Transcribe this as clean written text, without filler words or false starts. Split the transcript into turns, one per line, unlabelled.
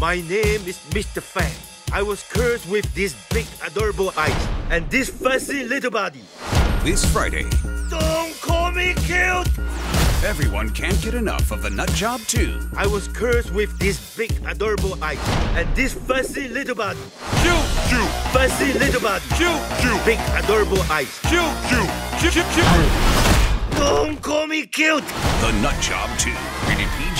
My name is Mr. Fang. I was cursed with this big, adorable eyes and this fuzzy little body.
This Friday.
Don't call me cute!
Everyone can't get enough of the Nut Job 2.
I was cursed with this big, adorable eyes and this fuzzy little body.
Cute, cute.
Fuzzy little body.
Cute, cute.
Big, adorable eyes.
Cute, cute. Cute, cute, cute.
Don't call me cute!
The Nut Job 2. Rated PG.